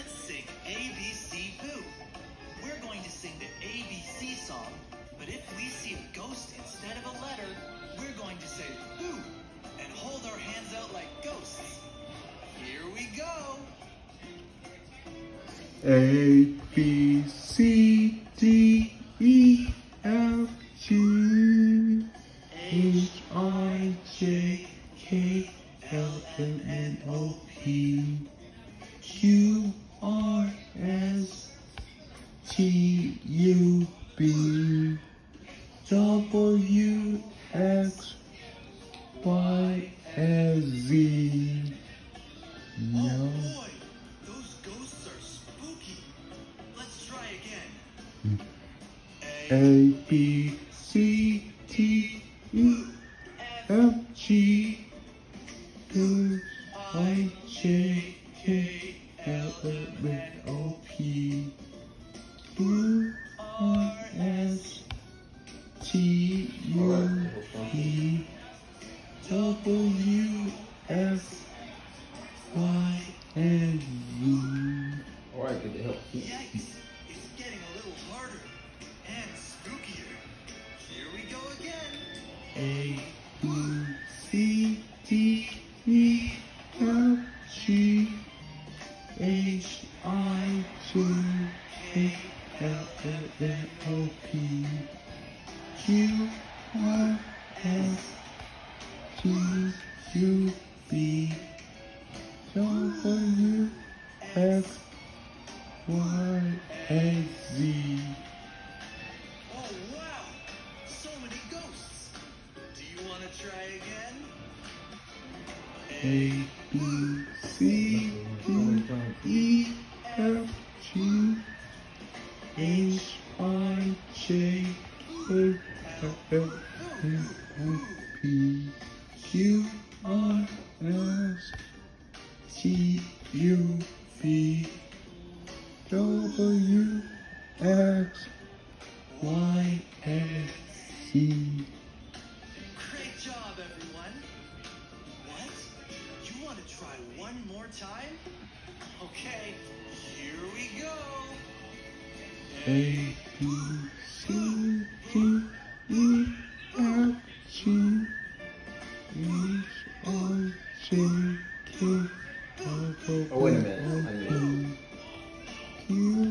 Let's sing ABC Boo. We're going to sing the ABC song, but if we see a ghost instead of a letter, we're going to say boo and hold our hands out like ghosts. Here we go. A, B, C, D, E, F, G, H, I, J, K, L, M, N, O, P, Q, R, S, T, U, B, W, X, Y, and Z. Oh boy, those ghosts are spooky. Let's try again. A, B, C, D, E, F, G, H, I, J, K, L, M, N, O, P, Q, R, S, T, U, V, W, X, Y, and Z. Alright, good to help. Yikes, it's getting a little harder and spookier. Here we go again. A, B, C, D, E, F, G, H, I, J, K, L, M, N, O, P, Q, R, S, T, U, V, W, X, Y, and Z. Oh wow, so many ghosts. Do you want to try again? A, B, C, D, E, F, G, H, I, J, K, L, M, N, P, Q, R, S, T, U, V, W, X, Y, and Z. Great job, everyone. What? You want to try one more time? Okay, here we go. A, B, C, D, E, F, G, H, I, J, K, L, Oh, wait a minute. M, N, Q,